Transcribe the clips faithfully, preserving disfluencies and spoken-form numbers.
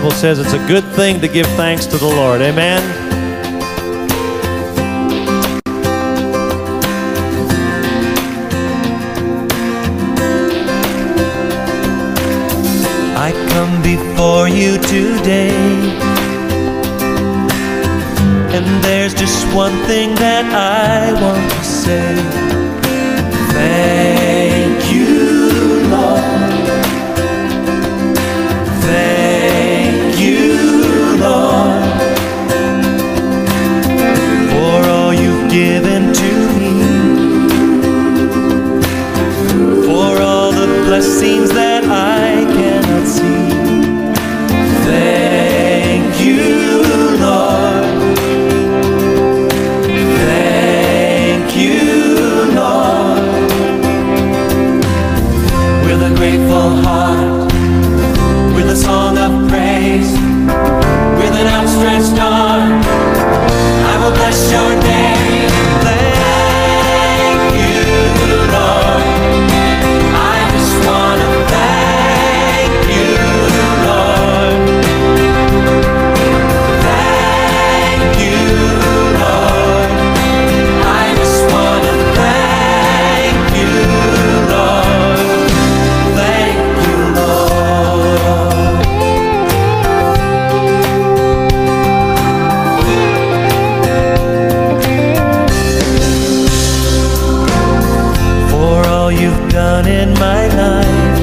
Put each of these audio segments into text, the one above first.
Bible says it's a good thing to give thanks to the Lord. Amen? I come before you today, and there's just one thing that I want to say. Thank you, Lord. Thank you, Lord, for all you've given to me, for all the blessings that I cannot see. Thank you, Lord. Thank you, Lord. With a grateful heart, with a song of praise, with an outstretched arm, I will bless your name. Thank you, Lord. I just want to thank you, Lord. Thank you, Lord. I just want to thank you, Lord. Thank you, Lord. For all you've done in my life,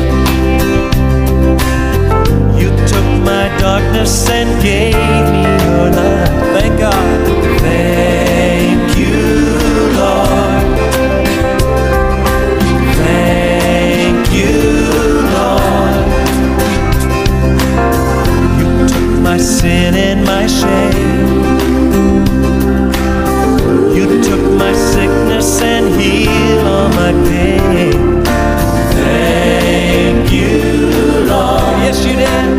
you took my darkness and gave me your light. Thank God. Thank you, Lord. Thank you, Lord. You took my sin and my shame. You took my sickness and healed all my pain. Thank you, Lord. Yes, you did.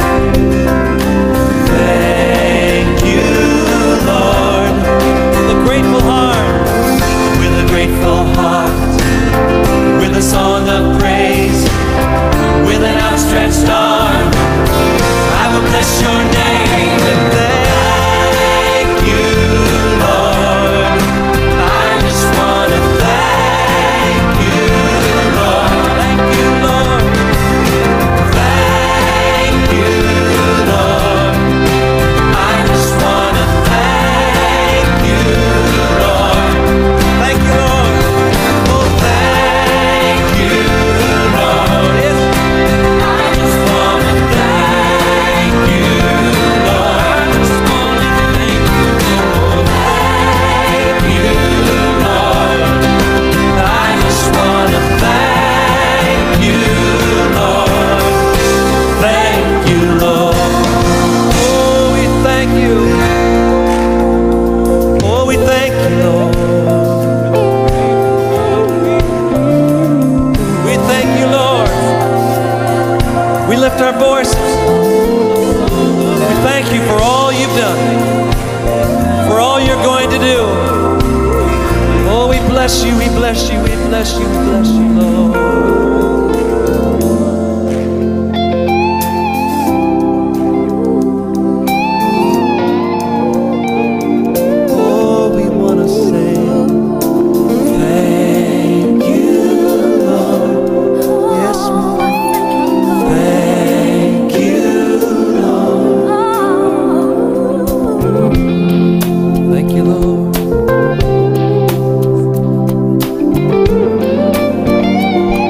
Thank you, Lord. With a grateful heart, with a grateful heart, with a song of praise, with an outstretched arm, I will bless your name. And thank you, Lord. I just want to thank you, Lord. Thank you, Lord. Thank you, Lord. I just want to thank you, Lord. Thank you, Lord. Oh, thank you, Lord. Yes. I just want to thank you, Lord. I just want to thank you, Lord. Thank you, Lord. I just want to thank you, Lord. Thank you, Lord. Oh, we thank you. Oh, we thank you, Lord. We thank you, Lord. We lift our voices. We thank you for all you've done, for all you're going to do. Oh, we bless you, we bless you, we bless you, we bless you, Lord. Oh, we want to say thank you, Lord. Yes, we thank you, Lord. Thank you, Lord.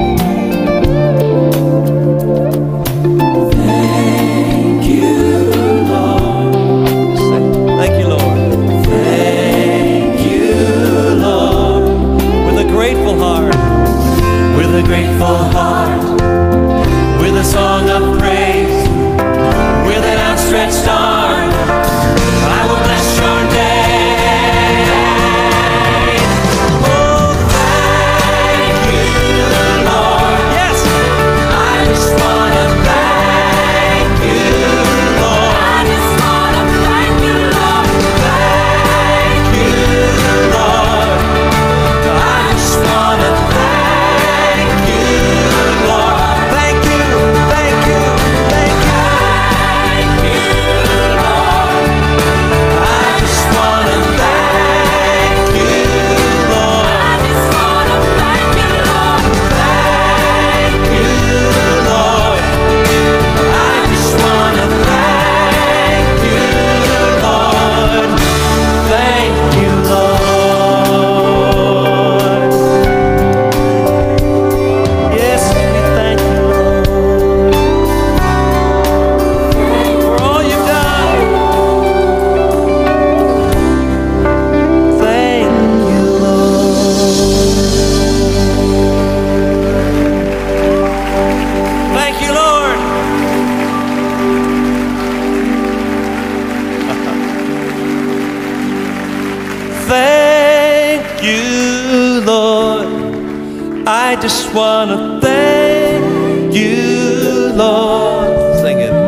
Thank you, Lord. I just want to thank you, Lord. Sing it.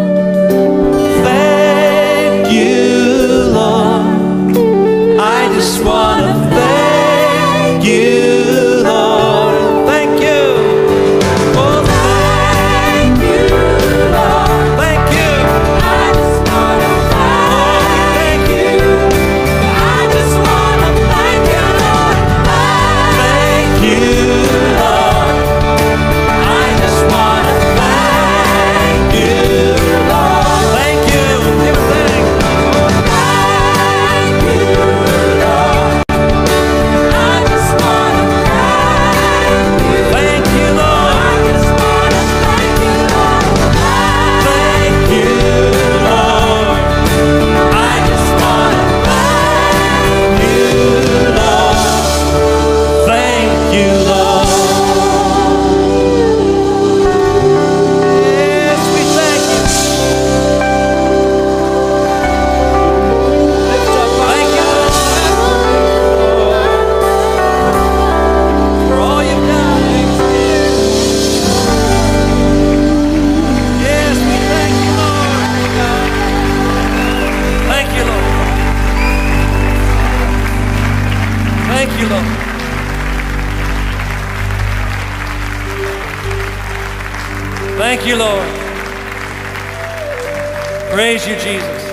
Thank you, Lord. I just want to thank you, Lord. Thank you. Oh, thank you, Lord. Thank you. I just want to thank you. I just want to thank you, Lord. Thank you, Lord. I just want to thank you, Lord. Thank you. Give a thank. Thank you, Lord. I just want to thank you. Thank you, Lord. I just want to thank you, Lord. Thank you, Lord. I just want to thank you, Lord. Thank you, Lord. Yes, we thank you. Lift up our thank you, Lord, for all you've done. Yes, we thank you, Lord. Thank you, Lord. Thank you, Lord. Thank you, Lord. Praise you, Jesus.